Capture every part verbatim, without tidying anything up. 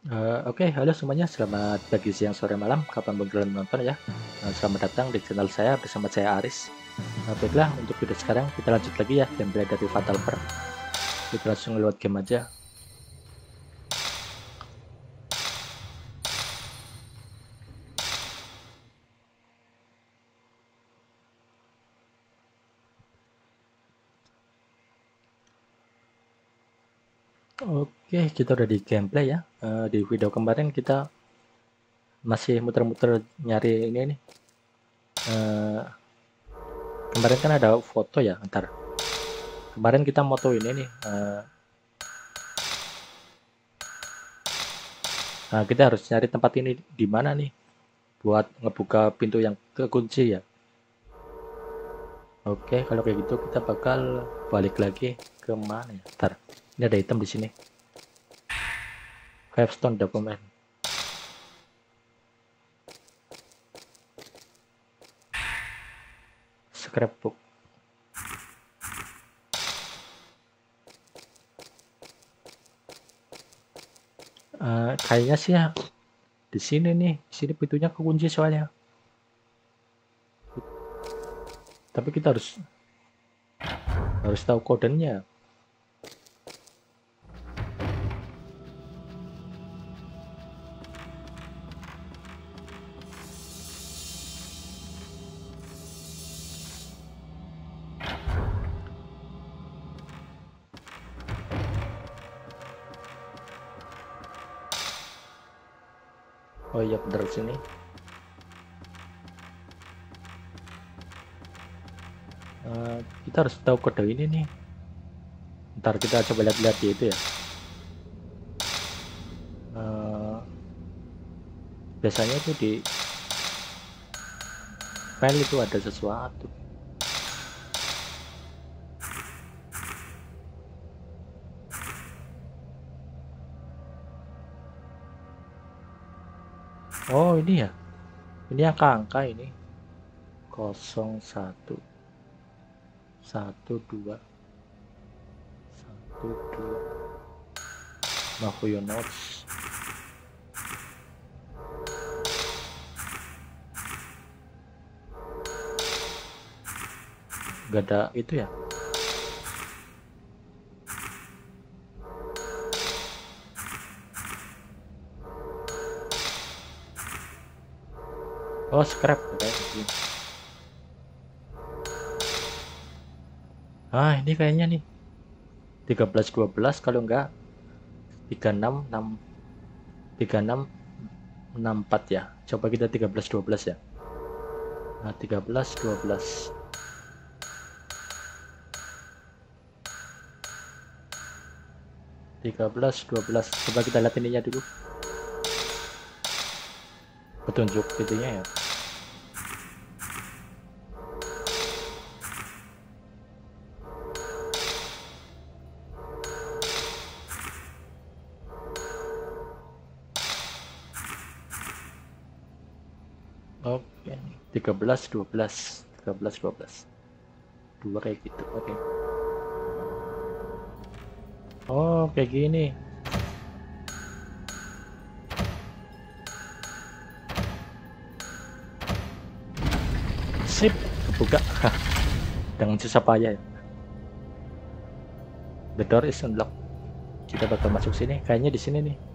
Eh, Oke, halo semuanya. Selamat pagi, siang, sore, malam. Kapanpun kalian menonton ya. Eh, selamat datang di channel saya bersama saya Aris. Eh, baiklah, untuk video sekarang kita lanjut lagi ya gameplay dari Fatal Frame. Kita langsung lewat game aja. Oke, kita udah di gameplay ya. Eh, di video kemarin kita masih muter-muter nyari ini nih. Eh, kemarin kan ada foto ya. Ntar kemarin kita moto ini nih. Eh, nah, kita harus nyari tempat ini di mana nih buat ngebuka pintu yang kekunci ya. Oke, kalau kayak gitu kita bakal balik lagi ke mana ya? Ntar, ini ada item di sini. Five stone document. Scrapbook. Eh, kayaknya sih ya di sini nih. Di sini pintunya kekunci soalnya. Tapi kita harus harus tahu kodenya. Oh iya bener sini. Eh, kita harus tahu kode ini nih. Ntar kita coba lihat-lihat di itu ya. Eh, biasanya itu di file itu ada sesuatu. Oh ini ya. Ini angka-angka ini. Kosong satu satu dua satu dua. Mahuyo notes. Gak ada itu ya. Oh scrap kayak gini. Ah ini kayaknya nih tiga belas dua belas, kalau enggak tiga enam enam tiga enam enam empat ya. Coba kita tiga belas dua belas ya. Nah tiga belas dua belas tiga belas dua belas. Coba kita lihat ininya dulu, petunjuk itunya ya. Oke, tiga belas dua belas tiga belas dua belas dua kayak gitu. Oke. Oh kayak gini. Sip, buka dengan susah payah ya. The door is unlocked. Kita bakal masuk sini. Kayaknya di sini nih.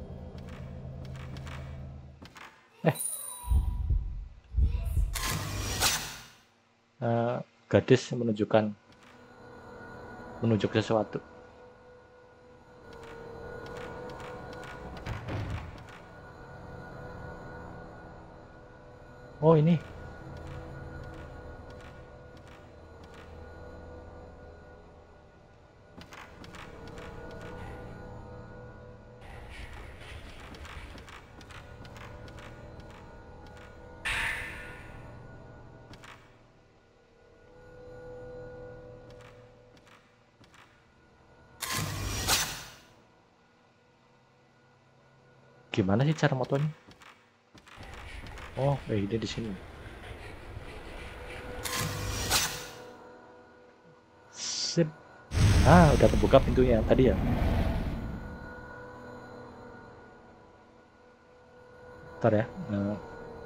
Eh, uh, gadis menunjukkan menunjuk sesuatu. Oh ini. Gimana sih cara motonya? Oh, eh, ini di sini. Sip. Ah, udah kebuka pintunya tadi ya. Ntar ya. Uh,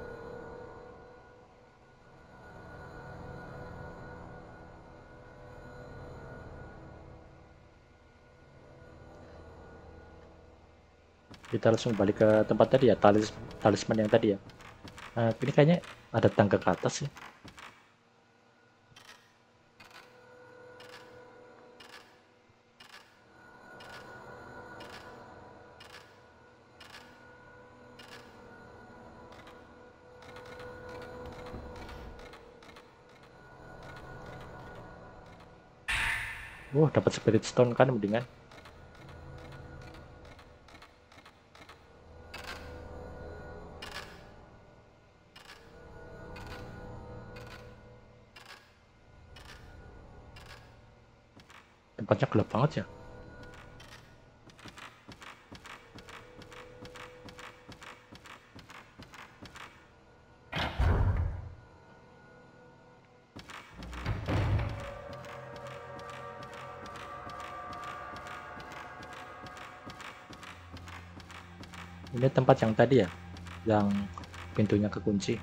kita langsung balik ke tempat tadi ya, talis talisman yang tadi ya. Uh, ini kayaknya ada tangga ke atas sih. Wah, dapat spirit stone kan mendingan. Tempatnya gelap banget ya. Ini tempat yang tadi ya, yang pintunya kekunci,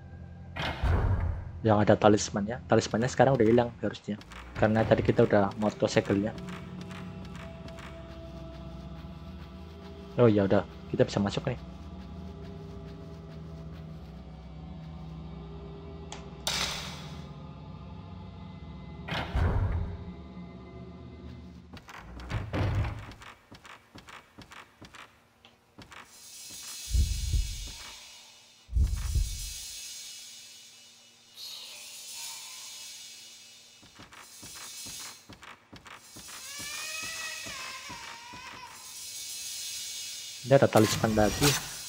yang ada talismannya. Talismannya sekarang udah hilang harusnya, karena tadi kita udah moto segelnya. Oh ya udah, kita bisa masuk nih. Ini ada talisman lagi.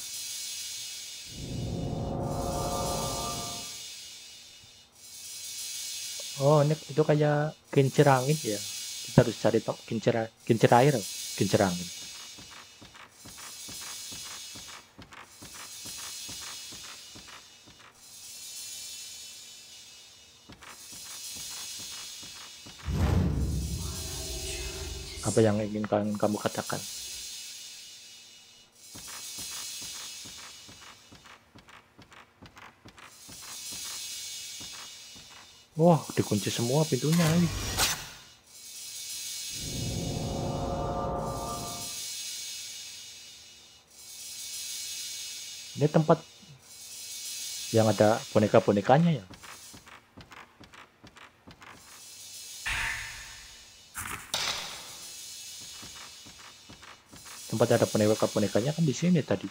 Oh, ini itu kayak kincir angin ya. Kita harus cari kincir kincir air, kincir angin. Apa yang ingin kamu katakan? Wah, dikunci semua pintunya ini. Ini tempat yang ada boneka-bonekanya ya. Tempat ada boneka-bonekanya kan di sini tadi.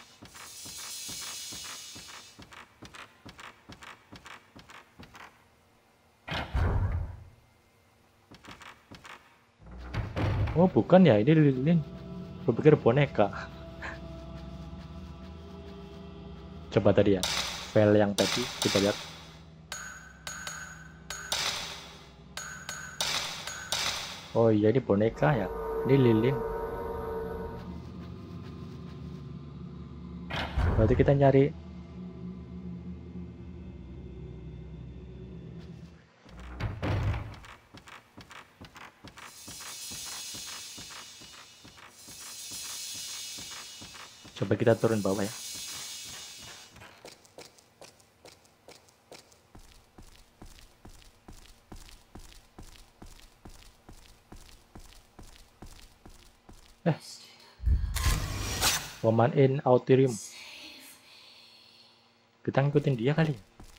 Oh bukan ya, ini lilin. Gue pikir boneka. Coba tadi ya, file yang tadi kita lihat. Oh iya, ini boneka ya, ini lilin. Berarti kita nyari. Coba kita turun bawah ya. Eh, woman in Autorium. Kita ngikutin dia kali.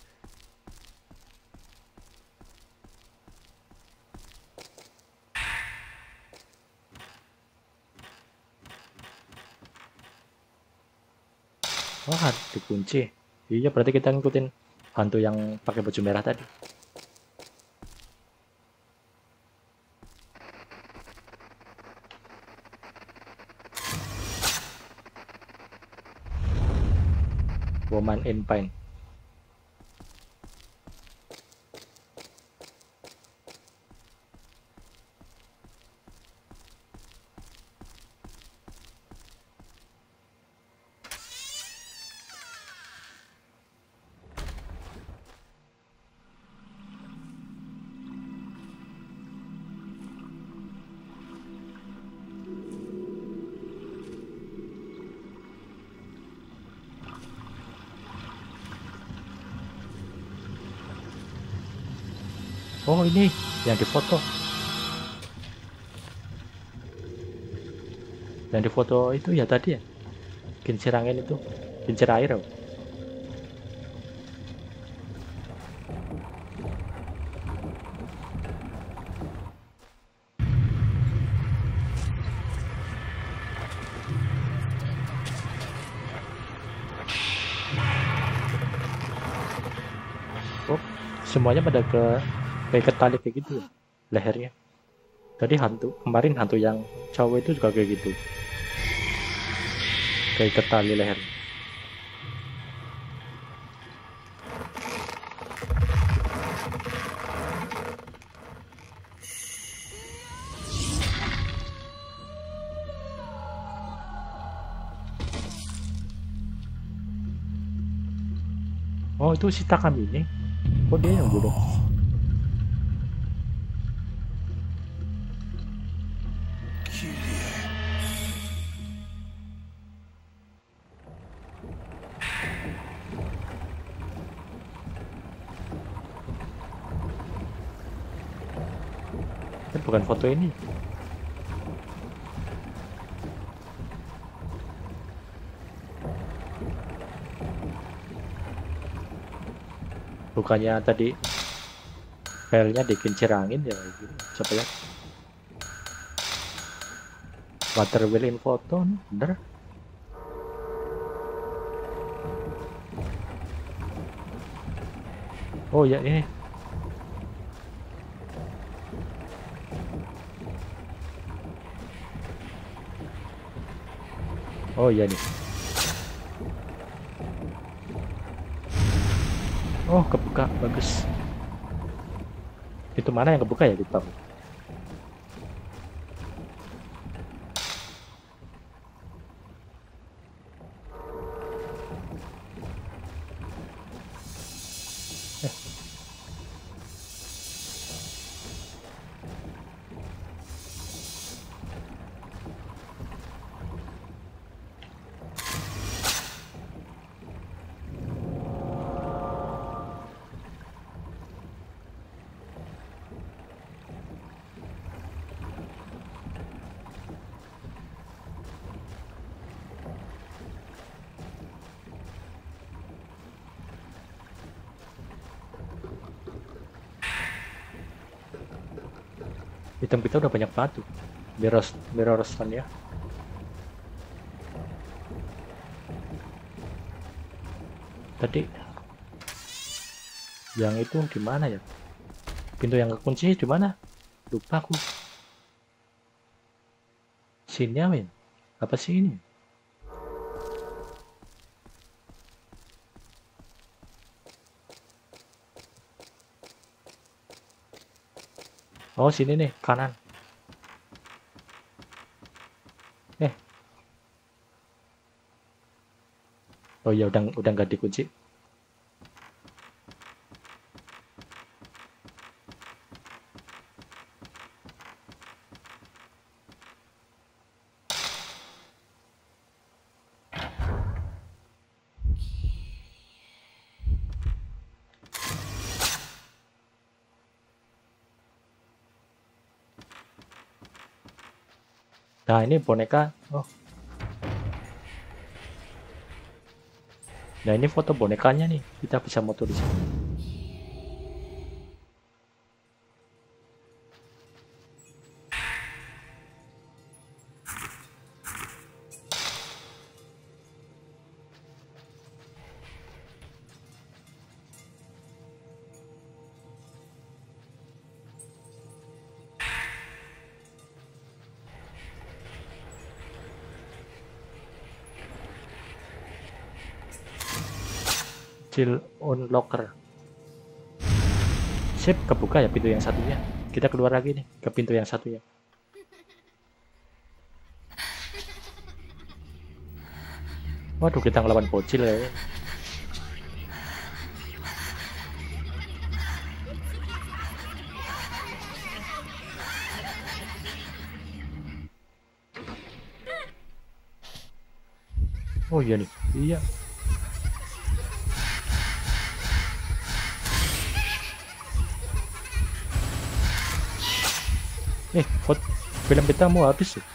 Wah, dikunci. Iya, berarti kita ngikutin hantu yang pakai baju merah tadi. Woman in Pine. Oh ini yang difoto. Yang difoto itu ya tadi ya. Kincir angin itu. Kincir air. Oh. Oh, semuanya pada ke kayak ketali kayak gitu ya, lehernya. Tadi hantu, kemarin hantu yang cowok itu juga kayak gitu. Kayak ketali leher. Oh itu si Takami ini. Kok dia yang bunuh? Kan bukan foto ini. Bukannya tadi filenya dikincir angin ya gitu. Coba lihat. Water wheel in photo, bener? Oh ya ini. Oh iya nih. Oh kebuka, bagus. Itu mana yang kebuka ya, lupa. Eh. Item kita udah banyak banget tuh. Mirror, mirror stand ya. Tadi yang itu di mana ya? Pintu yang kekunci di mana? Lupa aku. Sini ya, apa sih ini? Oh sini nih, kanan. Eh. Oh ya udah udah nggak dikunci. Nah ini boneka. Oh. Nah ini foto bonekanya nih. Kita bisa moto di sini. Chill on locker. Sip, kebuka ya pintu yang satunya. Kita keluar lagi nih ke pintu yang satunya. Waduh, kita ngelawan bocil ya. Oh iya nih, iya. Eh, kok film kita mau habis ya?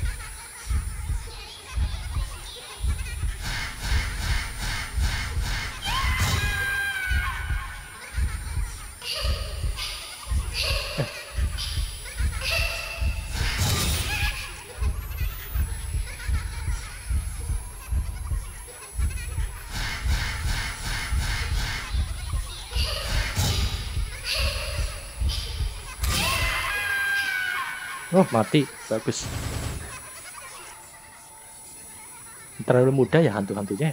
Oh, mati. Bagus. Terlalu mudah ya hantu-hantunya.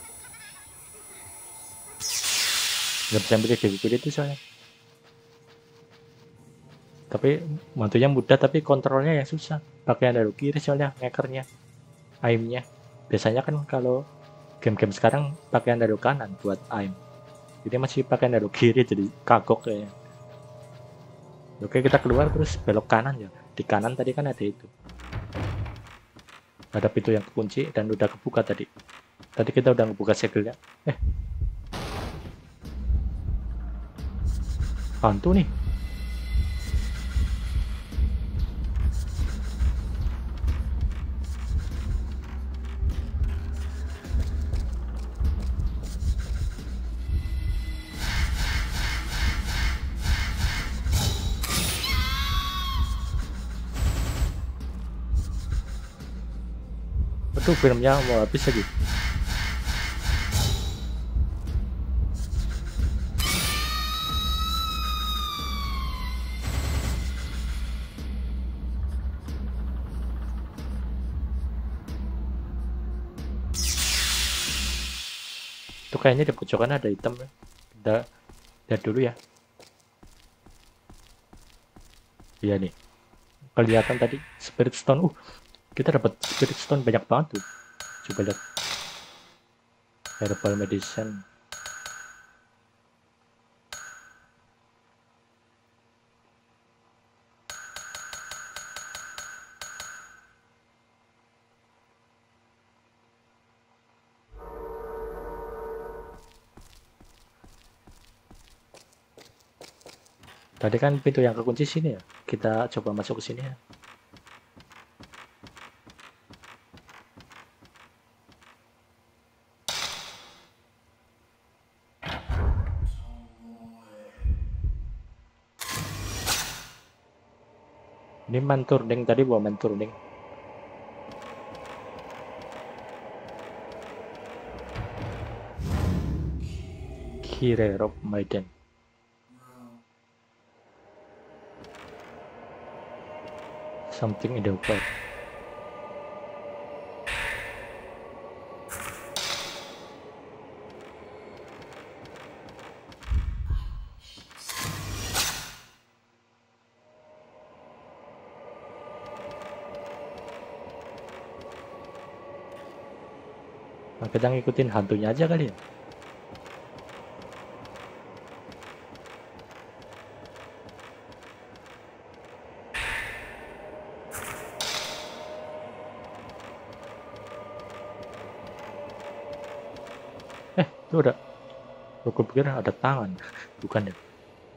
Nggak bisa milih dari itu soalnya. Tapi hantunya mudah, tapi kontrolnya yang susah. Pakai analog kiri soalnya, hackernya, aimnya. Biasanya kan kalau game-game sekarang pakai analog kanan buat aim. Jadi masih pakai analog kiri, jadi kagok kayaknya. Oke, kita keluar terus belok kanan ya. Di kanan tadi kan ada itu. Ada pintu yang kekunci dan udah kebuka tadi. Tadi kita udah ngebuka segelnya. Eh. Hantu nih. Itu filmnya mau habis lagi. Itu kayaknya di pojokan ada item ya. Kita lihat dulu ya. Iya nih. Kelihatan tadi Spirit Stone. Uh, kita dapat Spirit Stone banyak banget tuh. Coba lihat. Herbal Medicine. Tadi kan pintu yang kekunci sini ya. Kita coba masuk ke sini ya. Ini Manturding tadi bawa Manturding. Kirerop Maiden. Something in the water. Nah, kita ngikutin hantunya aja kali ya. Eh, itu udah. Aku pikir ada tangan, bukan ya?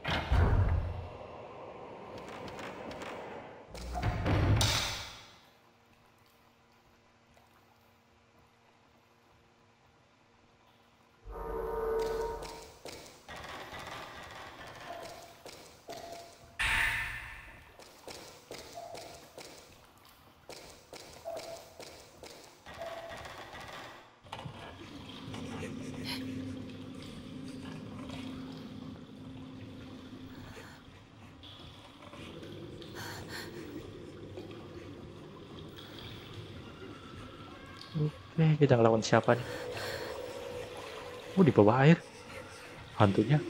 Oke, kita ngelawan siapa nih? Oh, di bawah air. Hantunya.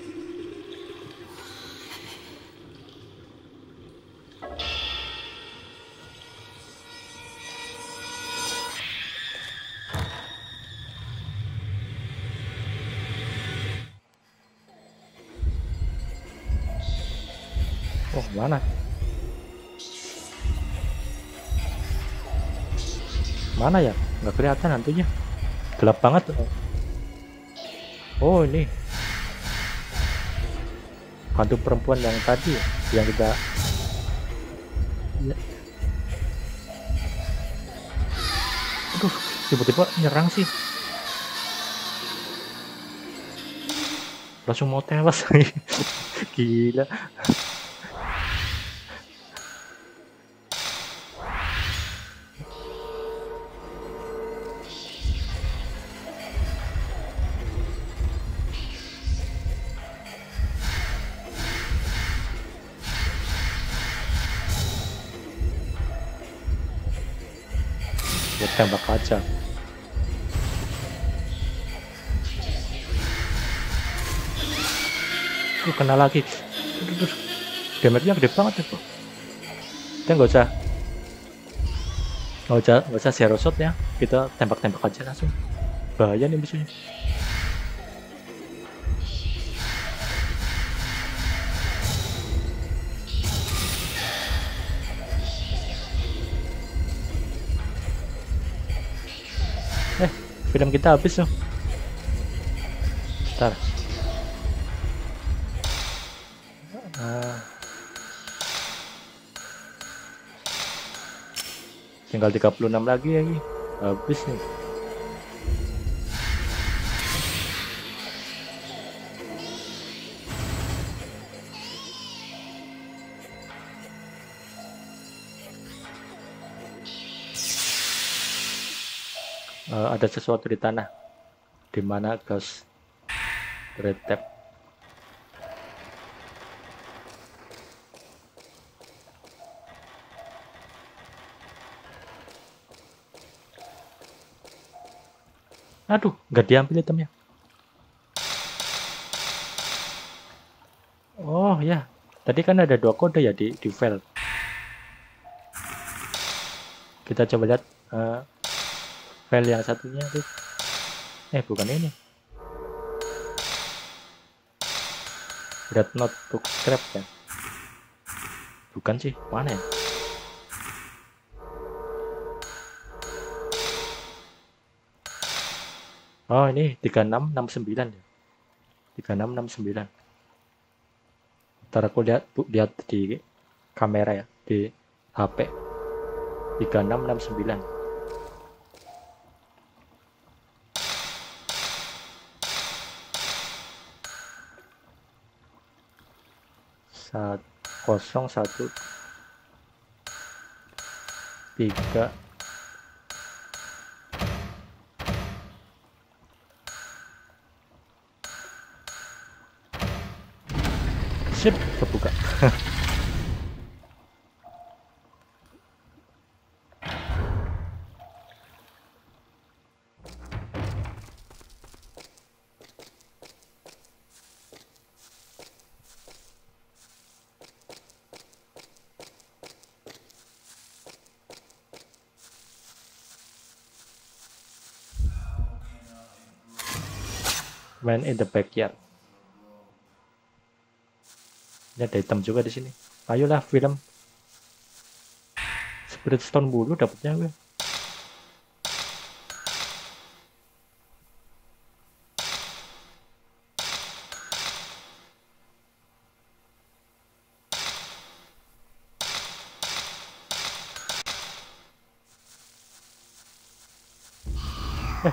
Oh, mana? Mana ya? Nggak kelihatan hantunya. Gelap banget. Oh, ini. Hantu perempuan yang tadi ya, yang kita Ya. Aduh, tiba-tiba nyerang sih. Langsung mau tewas. Gila. Buat tembak aja. Uh, kena lagi. Damage-nya gede banget ya, bro. Kita nggak usah nggak usah nggak usah zero shot ya, kita tembak-tembak aja langsung. Bahaya nih musuhnya. Eh, film kita habis loh. Bentar. Uh, tinggal tiga puluh enam lagi ya, habis nih. Uh, ada sesuatu di tanah, di mana Ghost Red Tap. Aduh, nggak diambil itemnya. Oh ya, tadi kan ada dua kode ya di di file. Kita coba lihat uh, file yang satunya tuh. Eh, bukan ini. Red Note to Scrap ya. Bukan sih, mana ya? Oh, ini tiga enam enam sembilan ya. tiga enam enam sembilan. Ntar aku lihat bu, lihat di kamera ya, di H P. tiga enam enam sembilan. Kosong satu tiga sip, kebuka. Man in the backyard. Ini ada item juga di sini. Ayolah film. Spirit Stone bulu dapatnya gue. Eh.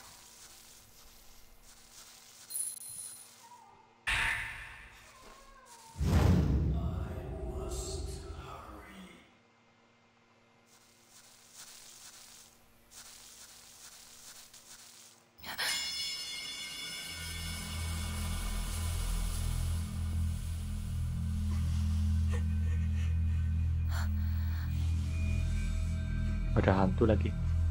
Ada hantu lagi.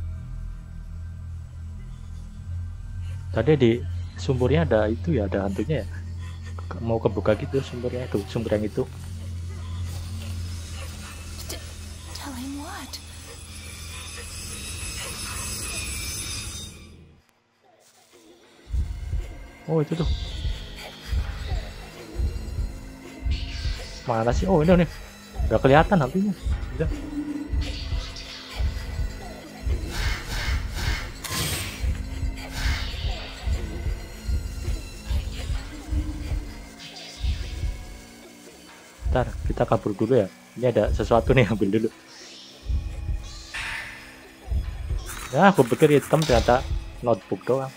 Tadi di sumbernya ada itu ya, ada hantunya ya. Mau kebuka gitu sumbernya itu, sumber yang itu. Tell him what? Oh, itu tuh. Mana sih? Oh, ini nih. Udah kelihatan hantunya. Udah. Ntar kita kabur dulu ya. Ini ada sesuatu nih, ambil dulu. Ya, aku pikir hitam, ternyata notebook doang.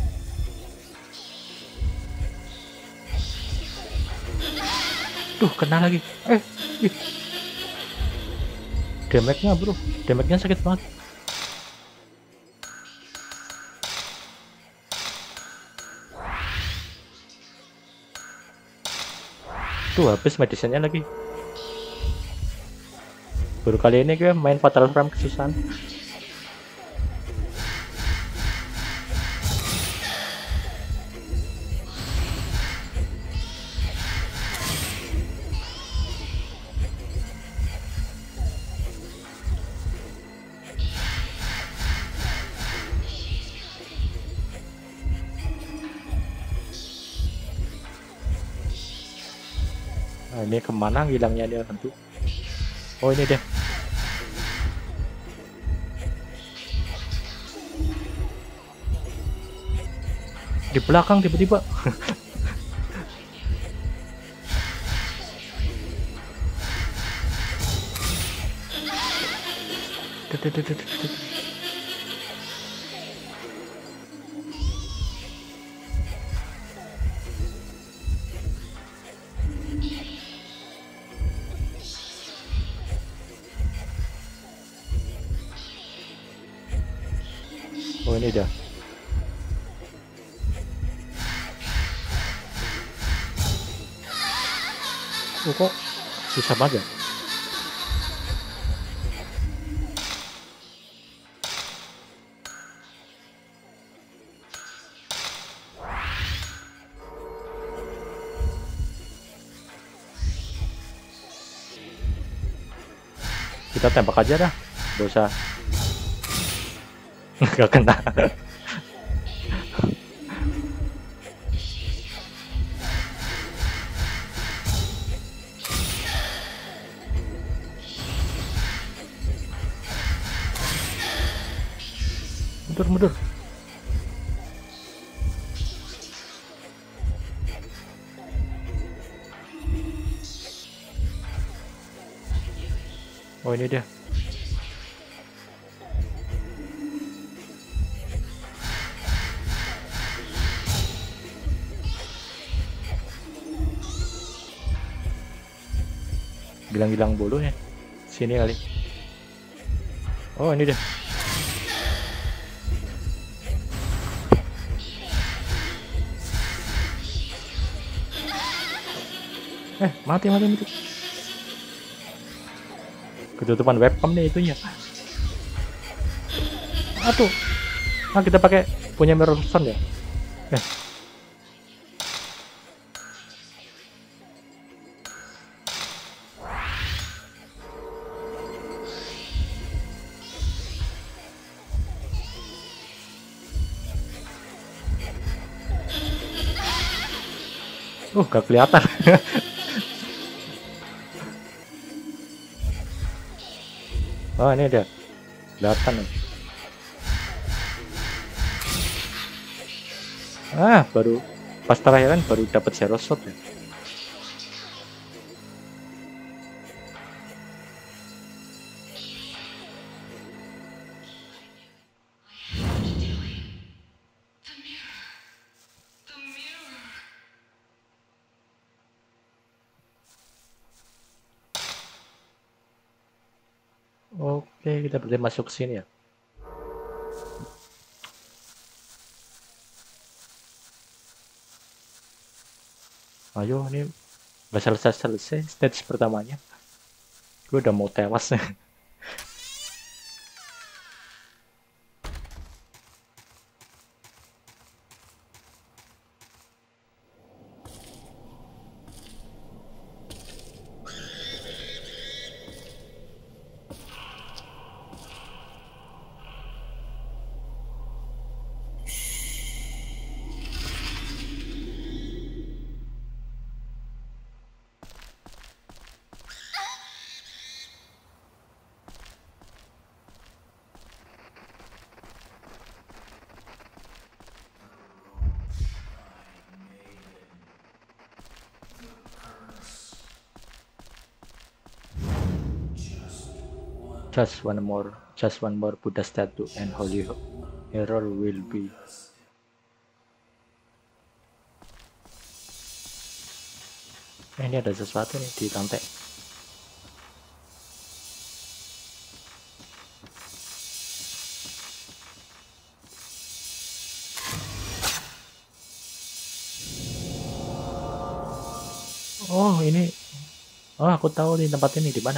Tuh, kena lagi. Eh, ih. Damage-nya bro, damage-nya sakit banget. Tuh, habis medicine-nya lagi. Baru kali ini gue main Fatal Frame kesusahan. Nah, ini kemana hilangnya dia tentu? Oh, ini dia. Di belakang tiba-tiba. Oh, ini dia. Oh, kok susah banget ya? Kita tembak aja dah, gak usah. Gak kena. Mundur, mundur. Oh, ini dia. Bilang-bilang bolu ya. Sini kali. Oh, ini dia. Eh, mati, mati, mati. Ketutupan webcam nih itunya. Aduh. Nah, kita pakai punya mirror sun ya. Eh. Uh, gak kelihatan. Oh, ini dia. Kelihatan nih. Ah, baru pas terakhiran baru dapat zero shot ya. Oke, kita berarti masuk sini ya. Ayo, ini nggak selesai-selesai stage pertamanya. Gue udah mau tewas nih. Just one more, just one more Buddha statue and holy error will be. Eh, ini ada sesuatu nih di lantai. Oh, ini. Oh, aku tahu nih tempat ini di mana.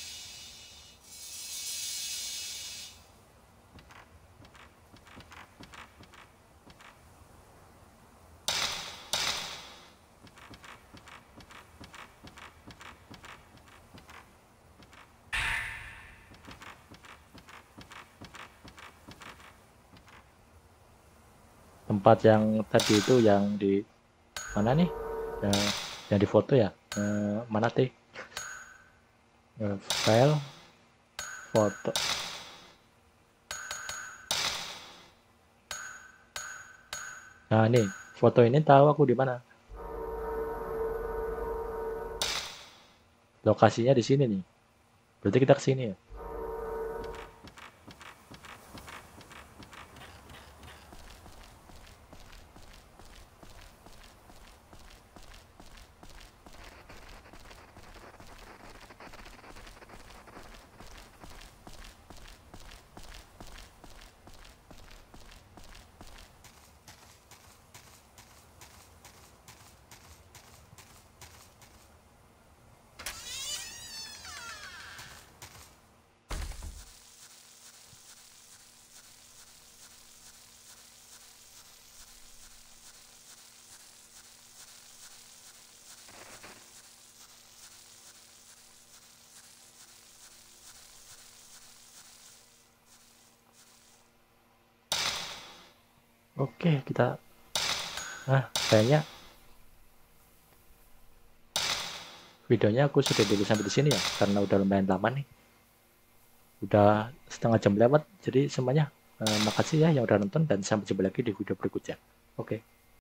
Tempat yang tadi itu yang di mana nih? Ya, yang di foto ya. Eh, mana teh? Eh, file foto. Nah, ini foto ini tahu aku di mana. Lokasinya di sini nih. Berarti kita ke sini ya. Oke, kita nah, kayaknya videonya aku sudah dulu sampai di sini ya, karena udah lumayan lama nih. Udah setengah jam lewat. Jadi semuanya eh, makasih ya yang udah nonton dan sampai jumpa lagi di video berikutnya. Oke.